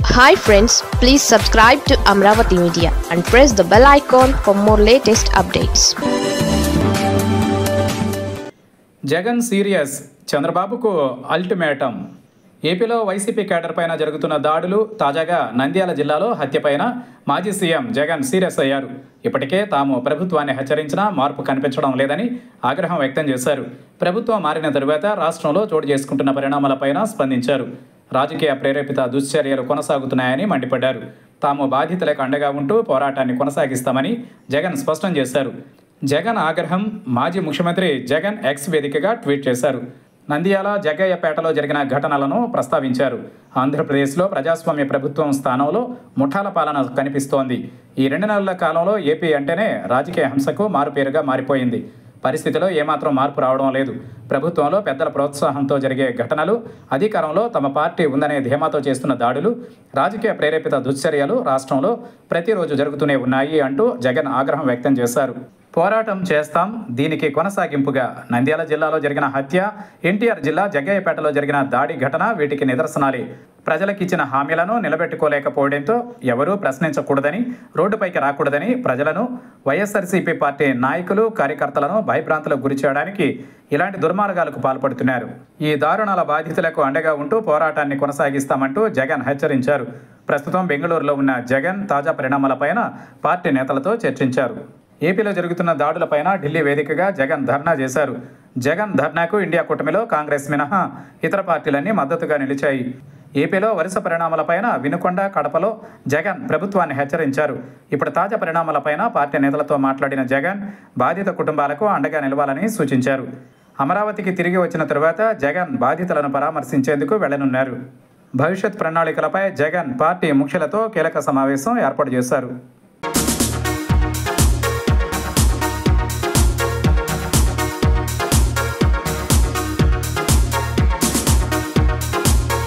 Hi friends, please subscribe to Amravati Media and press the bell icon for more latest updates. Jagan serious, చంద్రబాబుకు ultimatum. ఏపీలో YCP cadre పైన జరుగుతున్న దాడులు, తాజాగా నంద్యాల జిల్లాలో హత్యపైన మాజీ సీఎం జగన్ సీరియస్ అయ్యారు. ఇప్పటికే తాము ప్రభుత్వాన్ని హెచ్చరించినా మార్పు కనిపించడం లేదని ఆగ్రహం వ్యక్తం చేశారు. ప్రభుత్వం మారిన తరువాత రాష్ట్రంలో చోటు చేసుకుంటున్న పరిణామాలపైన స్పందించారు. రాజకీయ ప్రేరేపిత దుశ్చర్యలు కొనసాగుతున్నాయని మండిపడ్డారు. తాము బాధితులకు అండగా ఉంటూ పోరాటాన్ని కొనసాగిస్తామని జగన్ స్పష్టం చేశారు. జగన్ ఆగ్రహం, మాజీ ముఖ్యమంత్రి జగన్ ఎక్స్ వేదికగా ట్వీట్ చేశారు. నంద్యాల, జగ్గయ్యపేటలో జరిగిన ఘటనలను ప్రస్తావించారు. ఆంధ్రప్రదేశ్లో ప్రజాస్వామ్య ప్రభుత్వం స్థానంలో ముఠాల పాలన కనిపిస్తోంది. ఈ 2 నెలల కాలంలో ఏపీ అంటేనే రాజకీయ హింసకు మారుపేరుగా మారిపోయింది. పరిస్థితిలో ఏమాత్రం మార్పు రావడం లేదు. ప్రభుత్వంలో పెద్దల ప్రోత్సాహంతో జరిగే ఘటనలు, అధికారంలో తమ పార్టీ ఉందనే ధీమాతో చేస్తున్న దాడులు, రాజకీయ ప్రేరేపిత దుశ్చర్యలు రాష్ట్రంలో ప్రతిరోజు జరుగుతూనే ఉన్నాయి అంటూ జగన్ ఆగ్రహం వ్యక్తం చేశారు. పోరాటం చేస్తాం, దీనికి కొనసాగింపుగా నంద్యాల జిల్లాలో జరిగిన హత్య, ఎన్టీఆర్ జిల్లా జగ్గయ్యపేటలో జరిగిన దాడి ఘటన వీటికి నిదర్శనాలే. ప్రజలకిచ్చిన హామీలను నిలబెట్టుకోలేకపోవడంతో ఎవరూ ప్రశ్నించకూడదని, రోడ్డుపైకి రాకూడదని ప్రజలను, వైఎస్ఆర్సీపీ పార్టీ నాయకులు, కార్యకర్తలను భయభ్రాంతులకు గురి చేయడానికి ఇలాంటి దుర్మార్గాలకు పాల్పడుతున్నారు. ఈ దారుణాల బాధితులకు అండగా ఉంటూ పోరాటాన్ని కొనసాగిస్తామంటూ జగన్ హెచ్చరించారు. ప్రస్తుతం బెంగళూరులో ఉన్న జగన్ తాజా పరిణామాలపైన పార్టీ నేతలతో చర్చించారు. ఏపీలో జరుగుతున్న దాడులపైన ఢిల్లీ వేదికగా జగన్ ధర్నా చేశారు. జగన్ ధర్నాకు ఇండియా కూటమిలో కాంగ్రెస్ మినహా ఇతర పార్టీలన్నీ మద్దతుగా నిలిచాయి. ఏపీలో వరుస పరిణామాలపైన వినుకొండ, కడపలో జగన్ ప్రభుత్వాన్ని హెచ్చరించారు. ఇప్పుడు తాజా పరిణామాలపైన పార్టీ నేతలతో మాట్లాడిన జగన్ బాధిత కుటుంబాలకు అండగా నిలవాలని సూచించారు. అమరావతికి తిరిగి వచ్చిన తరువాత జగన్ బాధితులను పరామర్శించేందుకు వెళ్లనున్నారు. భవిష్యత్ ప్రణాళికలపై జగన్ పార్టీ ముఖ్యులతో కీలక సమావేశం ఏర్పాటు చేశారు.